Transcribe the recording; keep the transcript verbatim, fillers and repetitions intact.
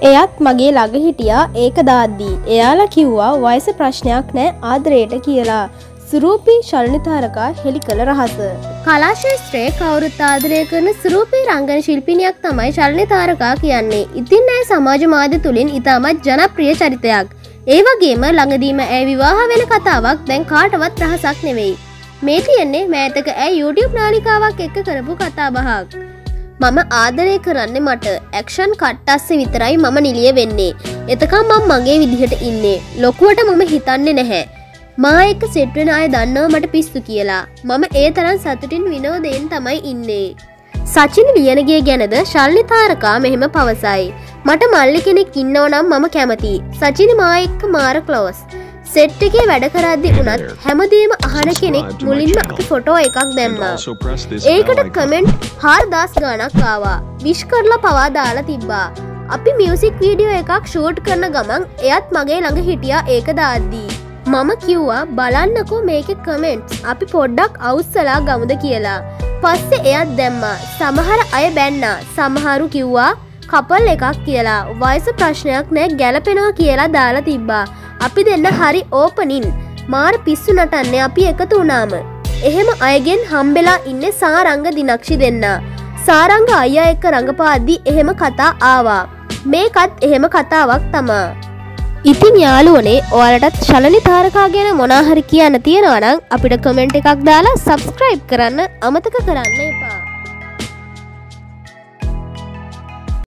එයත් මගේ ළඟ හිටියා ඒක දාද්දී. එයාලා කිව්වා වයස ප්‍රශ්නයක් නෑ ආදරයට කියලා. සුරූපී ශරණිතාරකා හෙළි කළ රහස. කලා ශාස්ත්‍රයේ කවුරුත් ආදරය කරන සුරූපී රංගන ශිල්පිනියක් තමයි ශරණිතාරකා කියන්නේ. ඉතින් ඇය සමාජ මාධ්‍ය තුලින් ඉතාමත් ජනප්‍රිය චරිතයක්. ඒ වගේම ළඟදීම ඇය විවාහ වෙන කතාවක් දැන් කාටවත් රහසක් නෙවෙයි. මේ තියෙන්නේ මෑතක ඇය YouTube නාලිකාවක් එක්ක කරපු කතාබහක්. මම ආදරය කරන්නේ මට ඇක්ෂන් කට්ටස්සේ විතරයි මම නිලිය වෙන්නේ. එතකම් මම මගේ විදිහට ඉන්නේ. ලොකුවට මම හිතන්නේ නැහැ. මා එක්ක සෙට් වෙන අය දන්නවා මට පිස්සු කියලා. මම ඒ තරම් සතුටින් විනෝදයෙන් තමයි ඉන්නේ. සචින් ලියනගේ ගැනද ශරණිතාරකා මෙහෙම පවසයි. මට මල්ලි කෙනෙක් ඉන්නව නම් මම කැමතියි. සචින් මා එක්ක මාර ක්ලෝස්. සෙට් එකේ වැඩ කරද්දි උනත් හැමදේම අහන කෙනෙක් මුලින්ම අපි ෆොටෝ එකක් දැම්මා. ඒකට කමෙන්ට් හාරදාස් ගාණක් ආවා. විශ් කරලා පවා දාලා තිබ්බා. අපි මියුසික් වීඩියෝ එකක් ෂූට් කරන ගමන් එයත් මගේ ළඟ හිටියා ඒක දාද්දී. මම කිව්වා බලන්නකෝ මේකේ කමෙන්ට්ස් අපි පොඩ්ඩක් අවුස්සලා ගමුද කියලා. පස්සේ එයත් දැම්මා. සමහර අය බැන්නා. සමහරු කිව්වා කපල් එකක් කියලා. වයස ප්‍රශ්නයක් නෑ ගැලපෙනවා කියලා දාලා තිබ්බා. අපි දෙන්න හරි ඕපනින්. මාර පිස්සු නටන්නේ අපි එකතු වුණාම. එහෙම අයගෙන් හම්බෙලා ඉන්නේ සාරංග දිනක්ෂි දෙන්න. සාරංග අයියා එක්ක රඟපාද්දි එහෙම කතා ආවා. මේකත් එහෙම කතාවක් තමා. ඉතින් යාළුවනේ ඔයාලටත් ශරණිතාරකා ගැන මොනා හරි කියන්න තියෙනවා නම් අපිට කමෙන්ට් එකක් දාලා සබ්ස්ක්‍රයිබ් කරන්න අමතක කරන්න එපා.